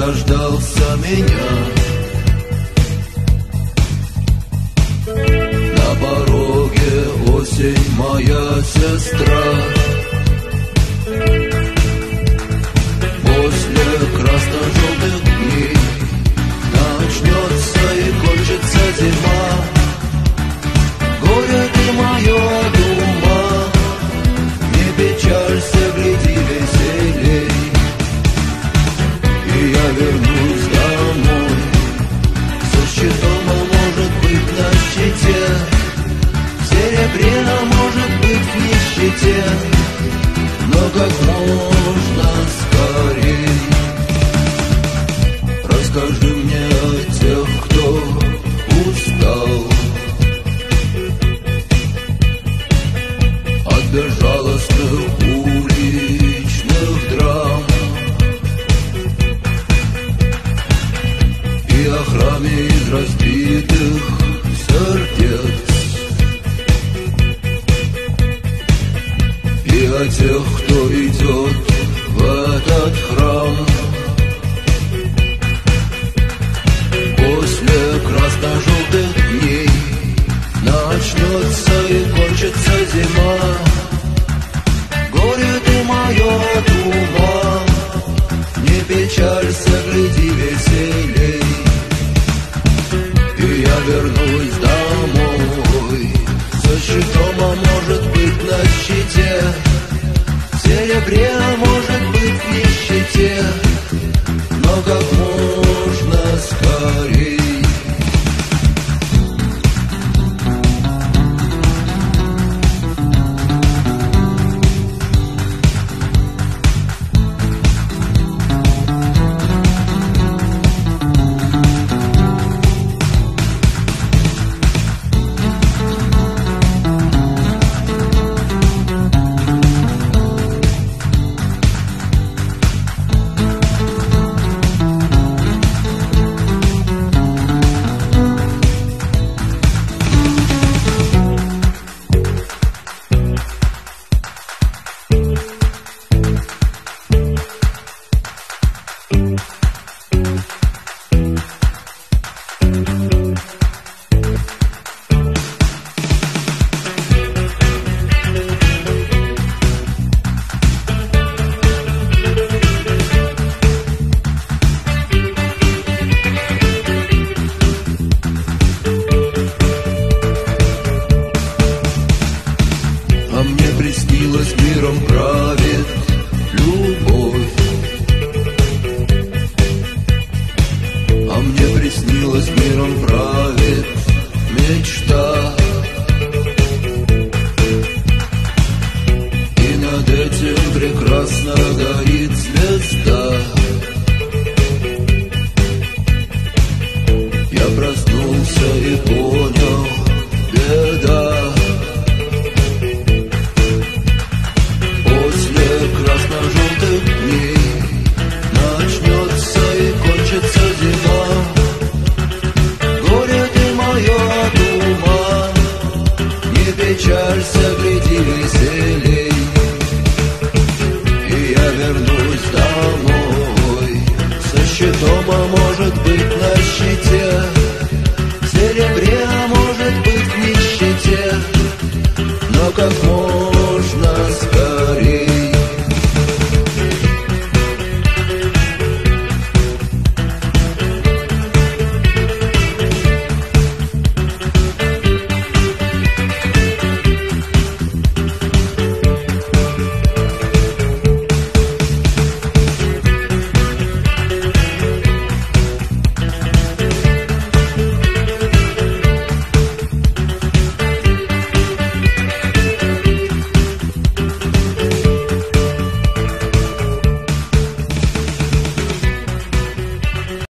дождался меня. На пороге осень, моя сестра. После красно-желтых дней начнется и кончится зима. Горе ты мое от ума, не печалься, гляди веселей. И я вернусь домой со щитом, а может быть на щите, в серебре, а может быть в нищете, но как можно скорей. Расскажи мне о тех, кто устал от безжалостных уличных драм и о храме из разбитых сердец, и о тех, кто идет в этот храм. После красно-желтых дней начнется и кончится зима. Горе ты мое от ума, не печалься, гляди веселей. И я вернусь домой со щитом, а может быть на щите, в серебре, а может быть в нищете, но как можно скорей. А мне приснилось, миром правит любовь. А мне приснилось, миром правит мечта. И над этим прекрасно горит звезда. Я проснулся и понял, беда. Красно-желтых дней начнется и кончится зима. Горе ты мое от ума, не печалься, гляди веселей. И я вернусь домой со щитом, а может быть на щите, в серебре, а может быть в нищете, но как можно